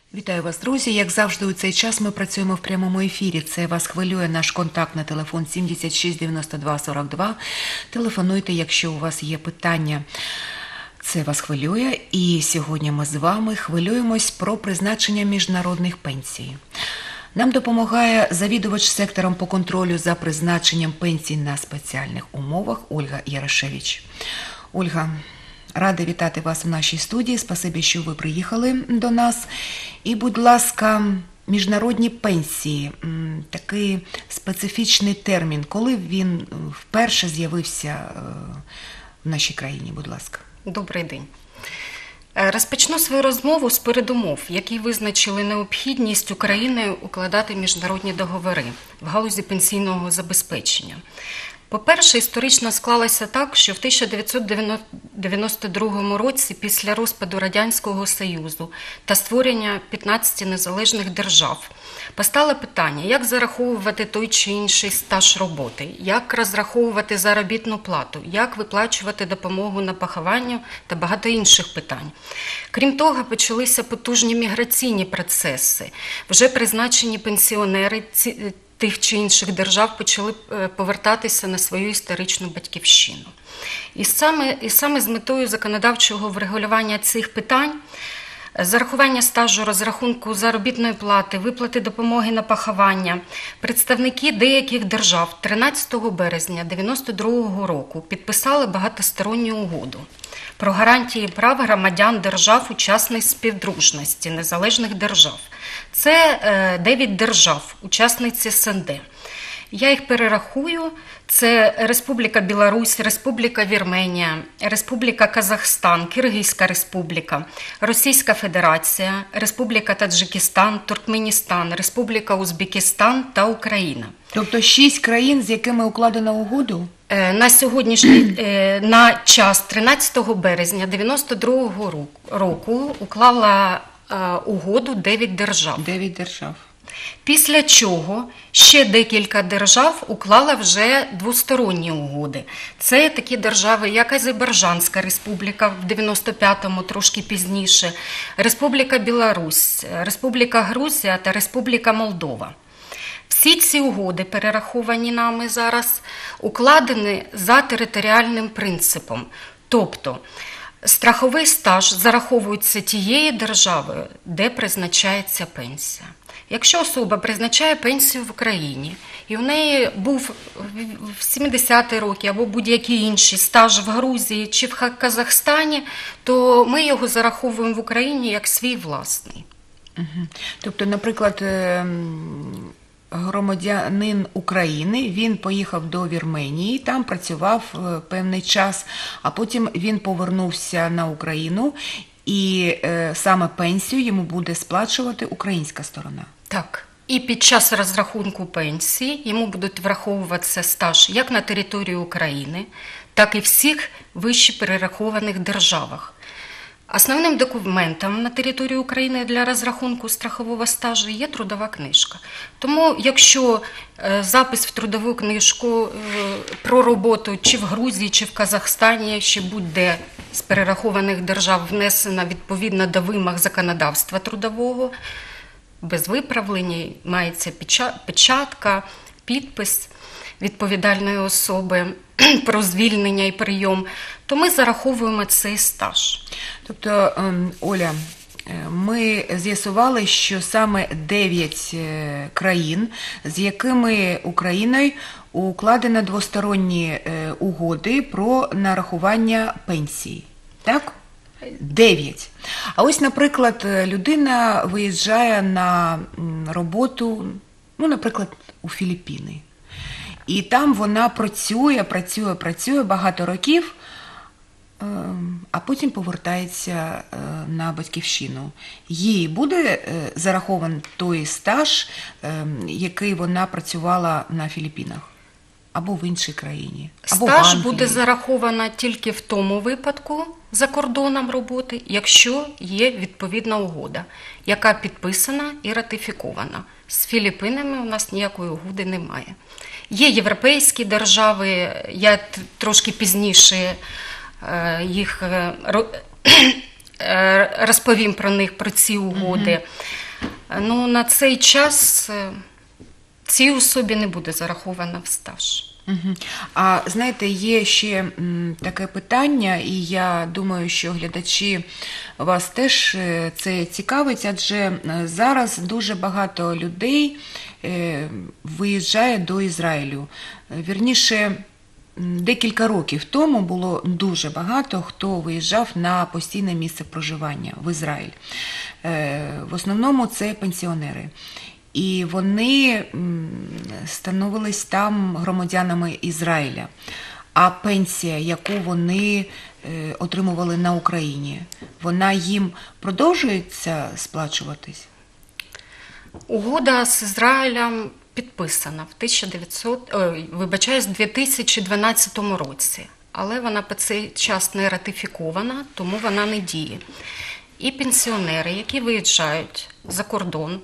Вітаю вас, друзі. Як завжди, у цей час ми працюємо в прямому ефірі. Це вас хвилює наш контактний телефон 76 92 42. Телефонуйте, якщо у вас є питання. Це вас хвилює. І сьогодні ми з вами хвилюємось про призначення міжнародних пенсій. Нам допомагає завідувач сектором по контролю за призначенням пенсій на спеціальних умовах Ольга Ярошевич. Ольга, рада вітати вас в нашій студії. Спасибі, що ви приїхали до нас. І, будь ласка, міжнародні пенсії – такий специфічний термін. Коли він вперше з'явився в нашій країні, будь ласка? Добрий день. Розпочну свою розмову з передумов, які визначили необхідність України укладати міжнародні договори в галузі пенсійного забезпечення. По-перше, історично склалося так, що в 1992 році, після розпаду Радянського Союзу та створення 15 незалежних держав, постало питання, як зараховувати той чи інший стаж роботи, як розраховувати заробітну плату, як виплачувати допомогу на поховання та багато інших питань. Крім того, почалися потужні міграційні процеси. Вже призначені пенсіонери тих чи інших держав почали повертатися на свою історичну батьківщину. І саме з метою законодавчого врегулювання цих питань, зарахування стажу, розрахунку заробітної плати, виплати допомоги на поховання, представники деяких держав 13 березня 1992 року підписали багатосторонню угоду про гарантії прав громадян держав-учасниць співдружності незалежних держав. Це 9 держав, учасниці СНД. Я їх перерахую. Це Республіка Білорусь, Республіка Вірменія, Республіка Казахстан, Киргизька Республіка, Російська Федерація, Республіка Таджикистан, Туркменістан, Республіка Узбекистан та Україна. Тобто 6 країн, з якими укладено угоду? На сьогоднішній на час 13 березня 1992 року уклала угоду 9 держав. 9 держав. Після чого ще декілька держав уклала вже двосторонні угоди. Це такі держави, як Азербайджанська республіка в 95-му, трошки пізніше, Республіка Білорусь, Республіка Грузія та Республіка Молдова. Всі ці угоди, перераховані нами зараз, укладені за територіальним принципом. Тобто, страховий стаж зараховується тією державою, де призначається пенсія. Якщо особа призначає пенсію в Україні, і в неї був в 70-ті роки або будь-який інший стаж в Грузії чи в Казахстані, то ми його зараховуємо в Україні як свій власний. Тобто, наприклад, громадянин України, він поїхав до Вірменії, там працював певний час, а потім він повернувся на Україну, і саме пенсію йому буде сплачувати українська сторона. Так. І під час розрахунку пенсії йому будуть враховуватися стаж як на території України, так і всіх вище перерахованих державах. Основним документом на території України для розрахунку страхового стажу є трудова книжка. Тому, якщо запис в трудову книжку про роботу чи в Грузії, чи в Казахстані, чи будь-де з перерахованих держав внесено відповідно до вимог законодавства трудового, без виправлення мається печатка, підпис відповідальної особи про звільнення і прийом, то ми зараховуємо цей стаж. Тобто, Оля, ми з'ясували, що саме 9 країн, з якими Україною укладено двосторонні угоди про нарахування пенсії. Так? 9. А ось, наприклад, людина виїжджає на роботу, наприклад, у Філіппіни. І там вона працює багато років, а потім повертається на батьківщину. Їй буде зарахований той стаж, який вона працювала на Філіппінах? Або в іншій країні? Або стаж буде зараховано тільки в тому випадку за кордоном роботи, якщо є відповідна угода, яка підписана і ратифікована. З Філіппінами у нас ніякої угоди немає. Є європейські держави, я трошки пізніше їх розповім про них, про ці угоди. Ну, на цей час цій особі не буде зараховано в стаж. Мгм. А знаєте, є ще таке питання, і я думаю, що глядачі вас теж це цікавить, адже зараз дуже багато людей виїжджає до Ізраїлю. Вірніше, декілька років тому було дуже багато, хто виїжджав на постійне місце проживання в Ізраїль. В основному це пенсіонери. І вони становились там громадянами Ізраїля. А пенсія, яку вони отримували на Україні, вона їм продовжується сплачуватись? Угода з Ізраїлем підписана в 2012 році, але вона по цей час не ратифікована, тому вона не діє. І пенсіонери, які виїжджають за кордон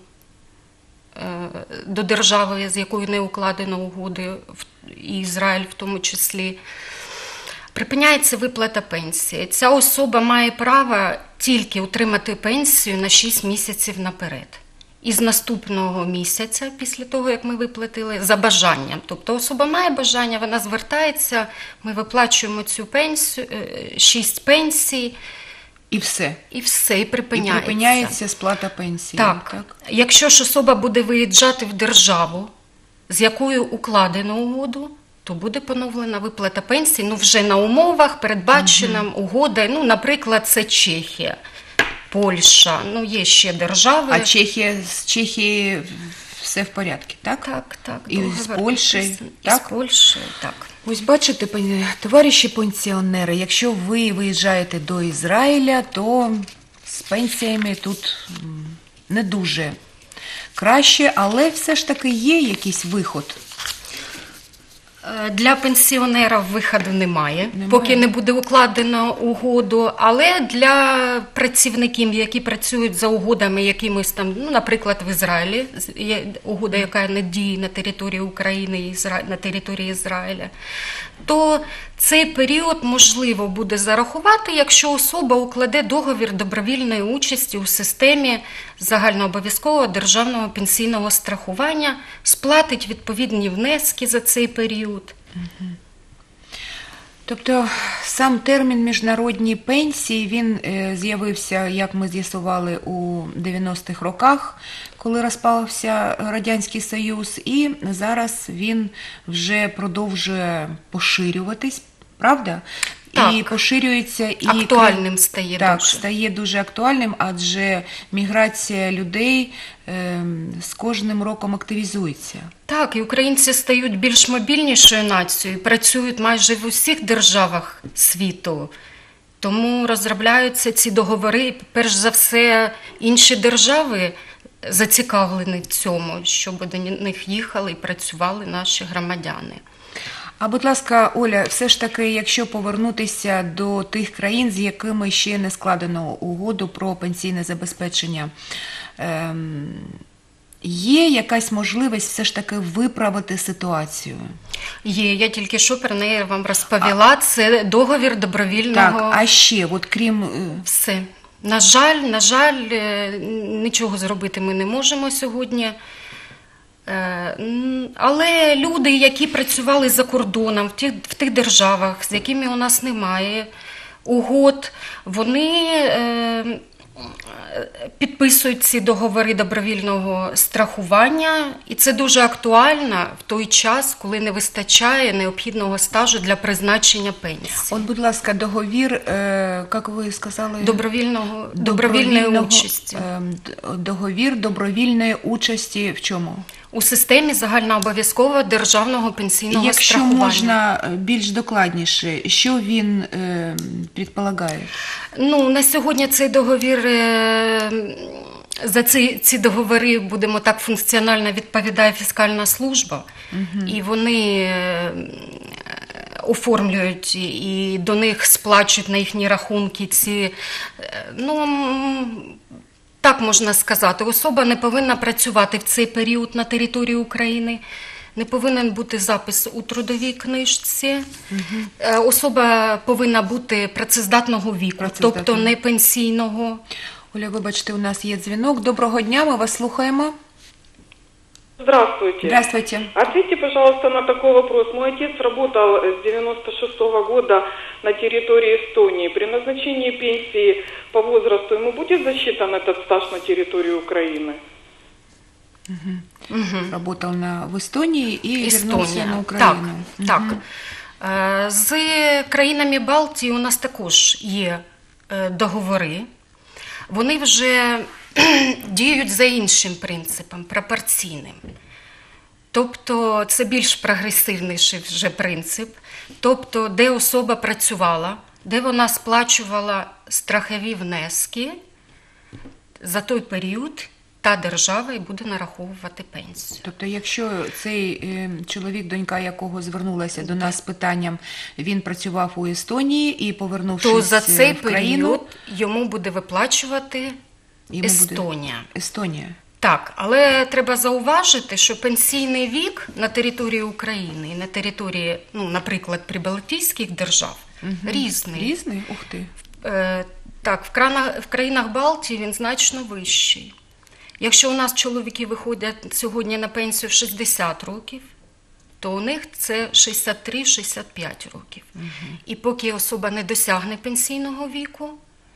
до держави, з якою не укладено угоди, і Ізраїль в тому числі, припиняється виплата пенсії. Ця особа має право тільки отримати пенсію на 6 місяців наперед. І з наступного місяця, після того, як ми виплатили, за бажанням. Тобто особа має бажання, вона звертається, ми виплачуємо цю пенсію, 6 пенсій. І все. І все, і припиняється. І припиняється сплата пенсії. Так. Якщо ж особа буде виїжджати в державу, з якою укладено угоду, то буде поновлена виплата пенсії, вже на умовах, передбаченим угодою. Наприклад, це Чехія, Польща, є ще держави. А з Чехії все в порядку, так? Так. І з Польщею, так? І з Польщею, так. Ось бачите, товариші пенсіонери, якщо ви виїжджаєте до Ізраїля, то з пенсіями тут не дуже краще, але все ж таки є якийсь виход. Для пенсіонерів виходу немає, поки не буде укладено угоду, але для працівників, які працюють за угодами якимось там, наприклад, в Ізраїлі, є угода, яка не діє на території України, на території Ізраїля, то цей період можливо буде зарахувати, якщо особа укладе договір добровільної участі у системі загальнообов'язкового державного пенсійного страхування, сплатить відповідні внески за цей період. Тобто сам термін міжнародні пенсії, він з'явився, як ми з'ясували, у 90-х роках, коли розпався Радянський Союз, і зараз він вже продовжує поширюватись, правда? Так. І поширюється і Актуальним стає так, дуже. стає дуже актуальним, адже міграція людей з кожним роком активізується. Так, і українці стають більш мобільнішою нацією, працюють майже в усіх державах світу. Тому розробляються ці договори, перш за все, інші держави зацікавлені в цьому, щоб до них їхали і працювали наші громадяни. А, будь ласка, Оля, все ж таки, якщо повернутися до тих країн, з якими ще не складено угоду про пенсійне забезпечення, є якась можливість все ж таки виправити ситуацію? Є, я тільки що про неї вам розповіла, це договір добровільного... Так, а ще, от крім... Все. На жаль, нічого зробити ми не можемо сьогодні. Але люди, які працювали за кордоном в тих державах, з якими у нас немає угод, вони підписують ці договори добровільного страхування, і це дуже актуально в той час, коли не вистачає необхідного стажу для призначення пенсії. От, будь ласка, договір, як ви сказали? Добровільної участі. Договір добровільної участі в чому? У системі загальнообов'язкового державного пенсійного страхування. Якщо можна більш докладніше, що він предполагає? На сьогодні цей договір, за ці договори, будемо так, функціонально відповідає фіскальна служба. І вони оформлюють і до них сплачують на їхні рахунки ці, так можна сказати, особа не повинна працювати в цей період на території України, не повинен бути запис у трудовій книжці, особа повинна бути працездатного віку, тобто не пенсійного. Оля, вибачте, у нас є дзвінок. Доброго дня, ми вас слухаємо. Здравствуйте. Здравствуйте. Ответьте, пожалуйста, на такой вопрос. Мой отец работал с 96-го года на территории Эстонии. При назначении пенсии по возрасту ему будет засчитан этот стаж на территории Украины? Работал в Естонії і вернувся на Україну. Так. З країнами Балтії у нас також є договори. Вони вже діють за іншим принципом, пропорційним. Тобто це більш прогресивний вже принцип. Тобто, де особа працювала, де вона сплачувала страхові внески, за той період та держава і буде нараховувати пенсію. Тобто, якщо цей чоловік, донька якого звернулася до нас з питанням, він працював у Естонії і повернувшись то за цей в країну, період йому буде виплачувати Естонія. Естонія. Так, але треба зауважити, що пенсійний вік на території України і на території, наприклад, прибалтійських держав різний. Різний? Ух ти. Так, в країнах Балтії він значно вищий. Якщо у нас чоловіки виходять сьогодні на пенсію в 60 років, то у них це 63-65 років. І поки особа не досягне пенсійного віку,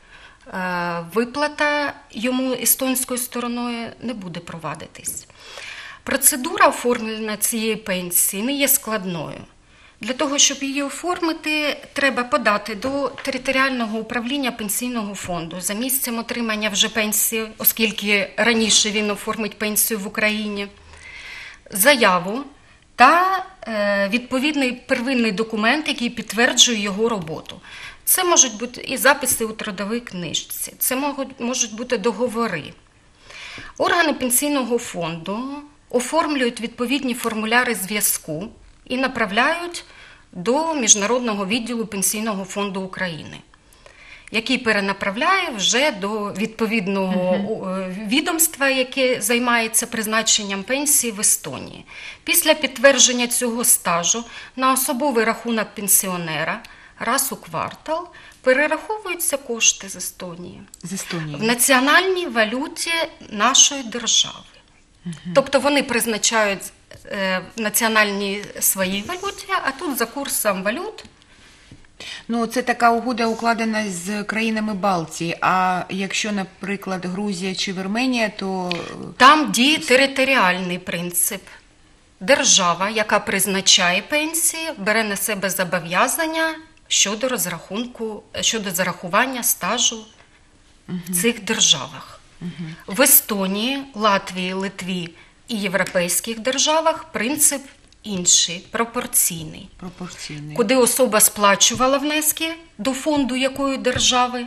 виплата йому естонською стороною не буде провадитись. Процедура оформлення цієї пенсії не є складною. Для того, щоб її оформити, треба подати до територіального управління пенсійного фонду за місцем отримання вже пенсії, оскільки раніше він оформить пенсію в Україні, заяву та відповідний первинний документ, який підтверджує його роботу. Це можуть бути і записи у трудовій книжці, це можуть бути договори. Органи пенсійного фонду оформлюють відповідні формуляри зв'язку і направляють до Міжнародного відділу Пенсійного фонду України, який перенаправляє вже до відповідного відомства, яке займається призначенням пенсії в Естонії. Після підтвердження цього стажу на особовий рахунок пенсіонера раз у квартал перераховуються кошти з Естонії. З Естонії. В національній валюті нашої держави. Тобто вони призначають в національній своїй валюті, а тут за курсом валют. Це така угода укладена з країнами Балтії, а якщо, наприклад, Грузія чи Вірменія, то... Там діє територіальний принцип. Держава, яка призначає пенсії, бере на себе зобов'язання щодо зарахування стажу в цих державах. В Естонії, Латвії, Литві і європейських державах принцип інший, пропорційний. Куди особа сплачувала внески до фонду якої держави,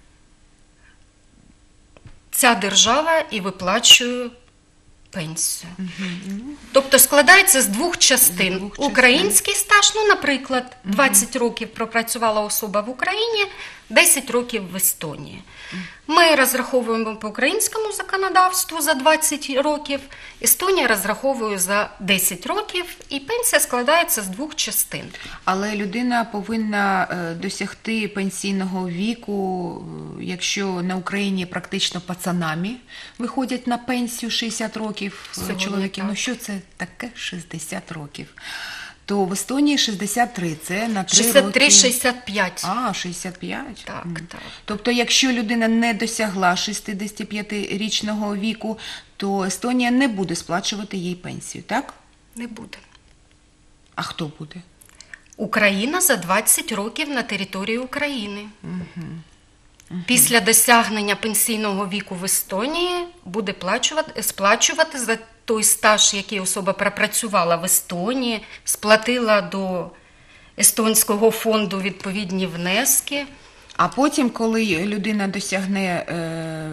ця держава і виплачує пенсію. Тобто складається з двох частин. Український стаж, наприклад, 20 років пропрацювала особа в Україні, 10 років в Естонії. Ми розраховуємо по українському законодавству за 20 років, Естонія розраховує за 10 років, і пенсія складається з двох частин. Але людина повинна досягти пенсійного віку, якщо на Україні практично пацанами виходять на пенсію 60 років чоловіки. Що це таке 60 років? То в Естонії 63, це на 3 роки. 63-65. 65? Так, так. Тобто, якщо людина не досягла 65-річного віку, то Естонія не буде сплачувати їй пенсію, так? Не буде. А хто буде? Україна за 20 років на території України. Після досягнення пенсійного віку в Естонії буде сплачувати за той стаж, який особа пропрацювала в Естонії, сплатила до естонського фонду відповідні внески. А потім, коли людина досягне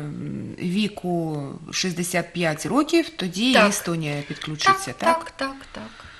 віку 65 років, тоді Естонія підключиться, так? Так.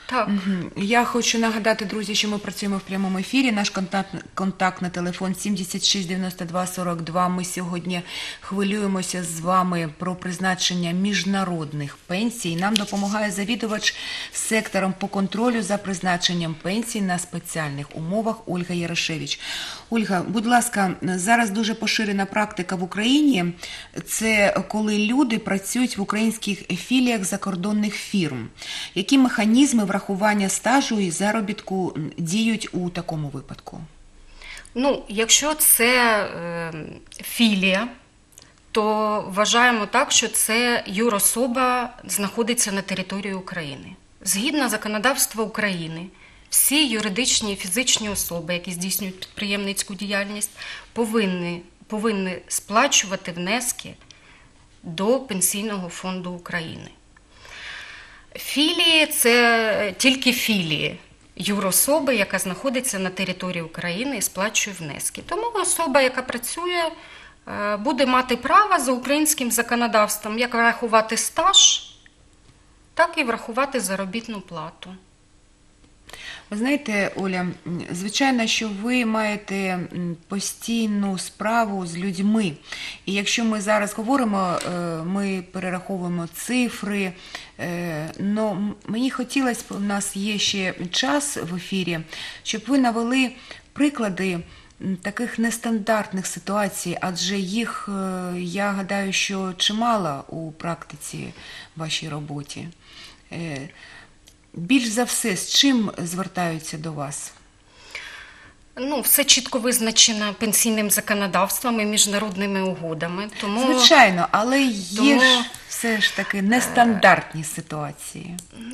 Так. Мгм. Я хочу нагадати, друзі, що ми працюємо в прямому ефірі. Наш контактний телефон 76 92 42. Ми сьогодні хвилюємося з вами про призначення міжнародних пенсій. Нам допомагає завідувач сектором по контролю за призначенням пенсій на спеціальних умовах Ольга Ярошевич. Ольга, будь ласка, зараз дуже поширена практика в Україні. Це коли люди працюють в українських філіях закордонних фірм. Які механізми врахування стажу і заробітку діють у такому випадку? Ну, якщо це філія, то вважаємо так, що це юрособа знаходиться на території України. Згідно законодавства України, всі юридичні і фізичні особи, які здійснюють підприємницьку діяльність, повинні сплачувати внески до Пенсійного фонду України. Філії – це тільки філії юрособи, яка знаходиться на території України і сплачує внески. Тому особа, яка працює, буде мати право за українським законодавством як врахувати стаж, так і врахувати заробітну плату. Ви знаєте, Оля, звичайно, що ви маєте постійну справу з людьми. І якщо ми зараз говоримо, ми перераховуємо цифри, але мені хотілося б, у нас є ще час в ефірі, щоб ви навели приклади таких нестандартних ситуацій, адже їх, я гадаю, що чимало у практиці в вашій роботі. Більш за все, з чим звертаються до вас? Ну, все чітко визначено пенсійним законодавством і міжнародними угодами. Тому, звичайно, але є ж все ж таки нестандартні ситуації.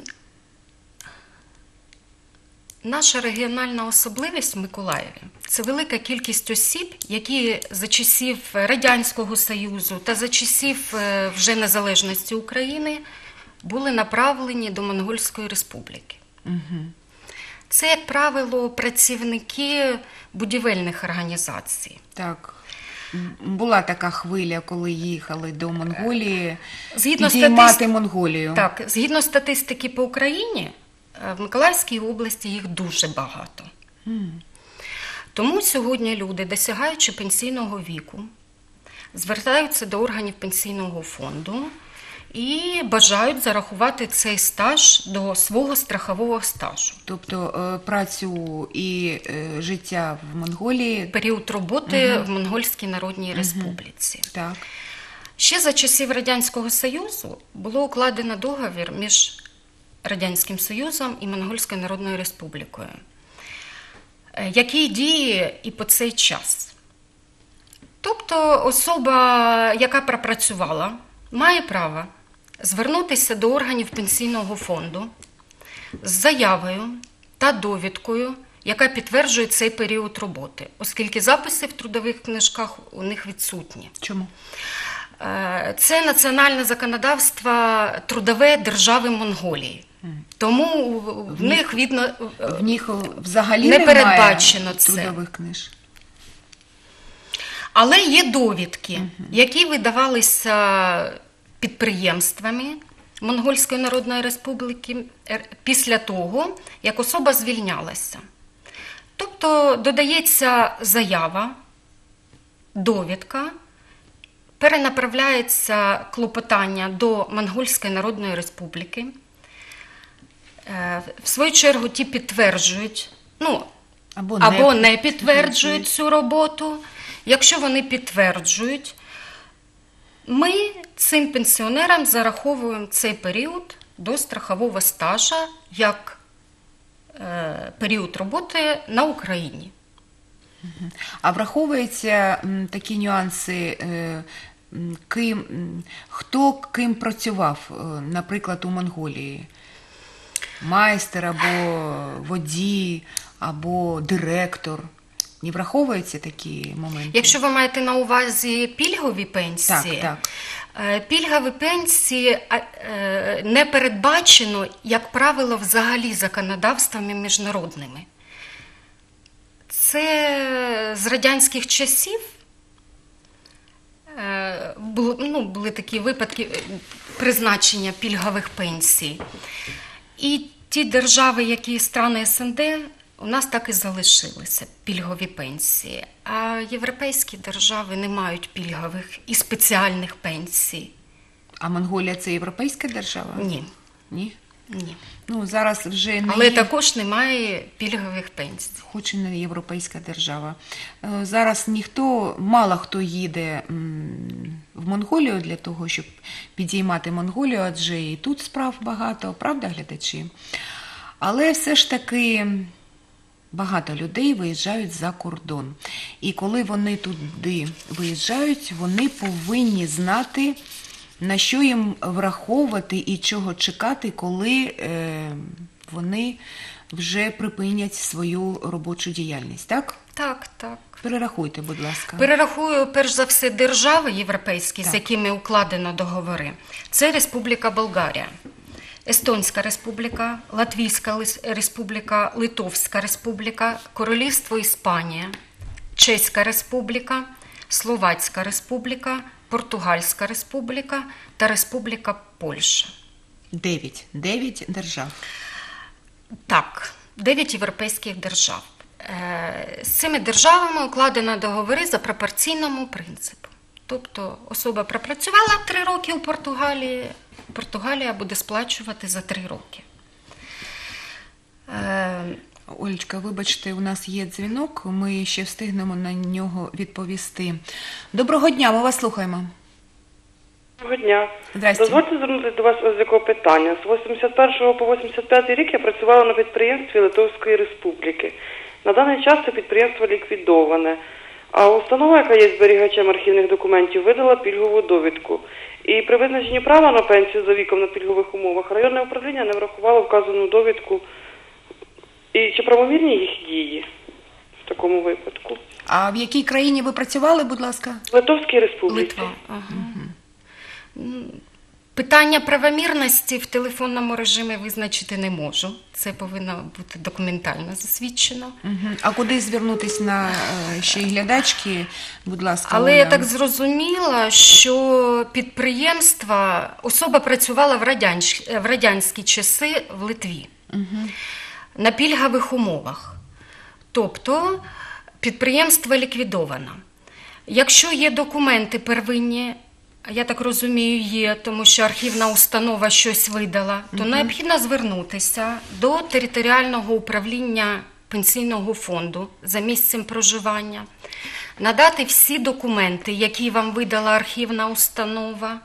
Наша регіональна особливість в Миколаєві – це велика кількість осіб, які за часів Радянського Союзу та за часів вже незалежності України були направлені до Монгольської Республіки. Угу. Це, як правило, працівники будівельних організацій. Так. Була така хвиля, коли їхали до Монголії, Згідно підіймати Монголію. Так, згідно статистики по Україні, в Миколаївській області їх дуже багато. Тому сьогодні люди, досягаючи пенсійного віку, звертаються до органів пенсійного фонду і бажають зарахувати цей стаж до свого страхового стажу. Тобто працю і життя в Монголії. Період роботи в Монгольській Народній Республіці. Так. Ще за часів Радянського Союзу було укладено договір між Радянським Союзом і Монгольською Народною Республікою, який діє і по цей час. Тобто особа, яка пропрацювала, має право звернутися до органів пенсійного фонду з заявою та довідкою, яка підтверджує цей період роботи, оскільки записи в трудових книжках у них відсутні. Чому? Це національне законодавство трудове держави Монголії. Тому в них взагалі не немає передбачено це. трудових книж. Але є довідки, які видавалися підприємствами Монгольської Народної Республіки після того, як особа звільнялася. Тобто додається заява, довідка, перенаправляється клопотання до Монгольської Народної Республіки. В свою чергу ті підтверджують, або не підтверджують цю роботу. Якщо вони підтверджують, ми цим пенсіонерам зараховуємо цей період до страхового стажа як період роботи на Україні. А враховуються такі нюанси, хто ким працював, наприклад, у Монголії? Майстер або водій, або директор? Не враховуються такі моменти? Якщо ви маєте на увазі пільгові пенсії, так. Пільгові пенсії не передбачено, як правило, взагалі законодавствами міжнародними. Це з радянських часів були такі випадки призначення пільгових пенсій. І ті держави, які страни СНД, у нас так і залишилися пільгові пенсії. А європейські держави не мають пільгових і спеціальних пенсій. А Монголія – це європейська держава? Ні. Ні? Ні. Ну, зараз вже не Але є, також немає пільгових пенсій. хоч і не європейська держава. Зараз мало хто їде в Монголію для того, щоб підіймати Монголію, адже і тут справ багато, правда, глядачі? Але все ж таки багато людей виїжджають за кордон. І коли вони туди виїжджають, вони повинні знати, на що їм враховувати і чого чекати, коли вони вже припинять свою робочу діяльність, так? Так, так. Перерахуйте, будь ласка. Перерахую, перш за все, держави європейські, Так. з якими укладено договори. Це Республіка Болгарія, Естонська Республіка, Латвійська Республіка, Литовська Республіка, Королівство Іспанія, Чеська Республіка, Словацька Республіка, Португальська Республіка та Республіка Польща. 9 держав. Так, 9 європейських держав. З цими державами укладено договори за пропорційному принципу. Тобто особа пропрацювала 3 роки у Португалії, Португалія буде сплачувати за 3 роки. Олечка, вибачте, у нас є дзвінок, ми ще встигнемо на нього відповісти. Доброго дня, ми вас слухаємо. Доброго дня. Здрасте. Дозвольте звернутися до вас ось з якого питання. З 81 по 85 рік я працювала на підприємстві Литовської Республіки. На даний час це підприємство ліквідоване, а установа, яка є зберігачем архівних документів, видала пільгову довідку. І при визначенні права на пенсію за віком на пільгових умовах районне управління не врахувало вказану довідку. І чи правомірні їх дії в такому випадку? А в якій країні ви працювали, будь ласка? В Литовській Республіці. Литва. Ага. Питання правомірності в телефонному режимі визначити не можу. Це повинно бути документально засвідчено. А куди звернутися на ще й глядачки, будь ласка? Але Оля? я так зрозуміла, що підприємства, особа працювала в радянські часи в Литві на пільгових умовах. Тобто підприємство ліквідовано. Якщо є документи первинні, я так розумію, є, тому що архівна установа щось видала, то необхідно звернутися до територіального управління пенсійного фонду за місцем проживання, надати всі документи, які вам видала архівна установа,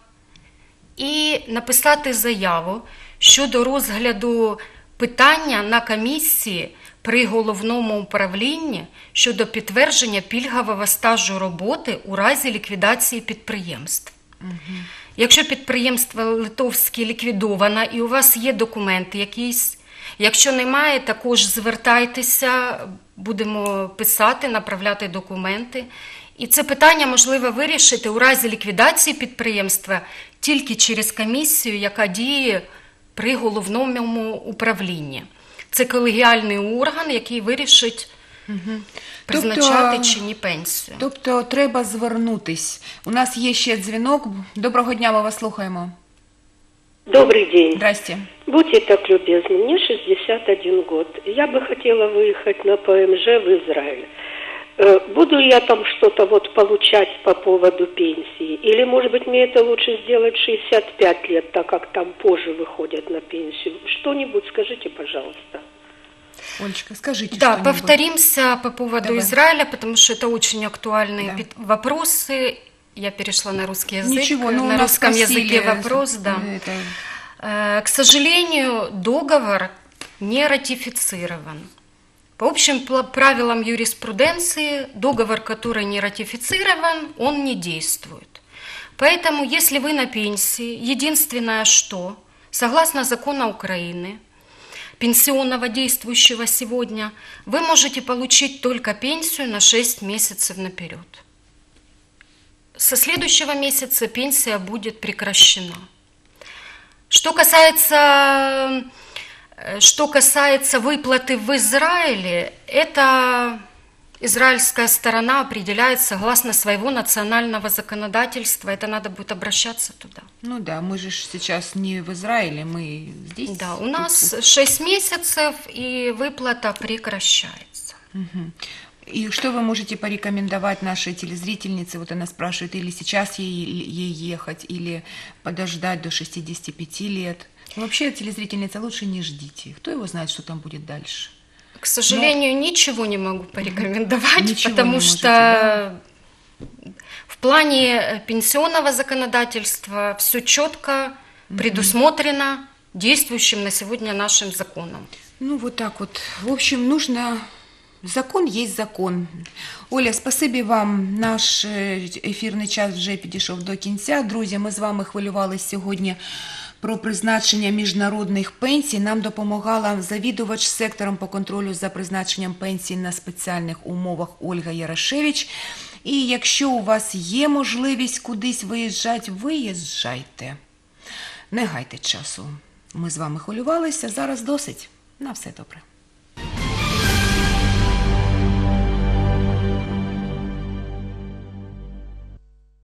і написати заяву щодо розгляду питання на комісії при головному управлінні щодо підтвердження пільгового стажу роботи у разі ліквідації підприємств. Якщо підприємство литовське ліквідовано і у вас є документи якісь, якщо немає, також звертайтеся, будемо писати, направляти документи. І це питання можливо вирішити у разі ліквідації підприємства тільки через комісію, яка діє при головному управлінні. Це колегіальний орган, який вирішить призначати чи ні пенсію. Тобто треба звернутись. У нас є ще дзвінок. Доброго дня, ми вас слухаємо. Добрый день. Здрасте. Будьте так любезны, мне 61 год. Я бы хотела выехать на ПМЖ в Израиль. Буду я там что-то вот получать по поводу пенсии? Или, может быть, мне это лучше сделать 65 лет, так как там позже выходят на пенсию? Что-нибудь скажите, пожалуйста. Олечка, скажите Да, что-нибудь. повторимся по поводу Давай. Израиля, потому что это очень актуальные Да. вопросы. Я перешла на русский язык. Ничего, ну, у на нас русском спросили, языке вопрос, да. это- К сожалению, договор не ратифицирован. По общим правилам юриспруденции, договор, который не ратифицирован, он не действует. Поэтому, если вы на пенсии, единственное что, согласно закону Украины, пенсионного действующего сегодня, вы можете получить только пенсию на 6 месяцев наперед. Со следующего месяца пенсия будет прекращена. Что касается выплаты в Израиле, Израильская сторона определяет согласно своего национального законодательства. Это надо будет обращаться туда. Ну да, мы же сейчас не в Израиле, мы здесь. Да, у нас 6 месяцев, и выплата прекращается. И что вы можете порекомендовать нашей телезрительнице? Вот она спрашивает, или сейчас ей ехать, или подождать до 65 лет. Ну, вообще, телезрительница, лучше не ждите. Кто его знает, что там будет дальше? К сожалению, ничего не могу порекомендовать, Ничего потому не можете, что да? в плане пенсионного законодательства все четко предусмотрено действующим на сегодня нашим законом. Ну, вот так вот. В общем, нужно... Закон есть закон. Оля, спасибі вам. Наш ефірний час вже підійшов до кінця. Друзі, ми з вами хвилювалися сьогодні про призначення міжнародних пенсій. Нам допомагала завідувач сектором по контролю за призначенням пенсій на спеціальних умовах Ольга Ярошевич. І якщо у вас є можливість кудись виїжджати, виїжджайте. Не гайте часу. Ми з вами хвилювалися. Зараз досить. На все добре.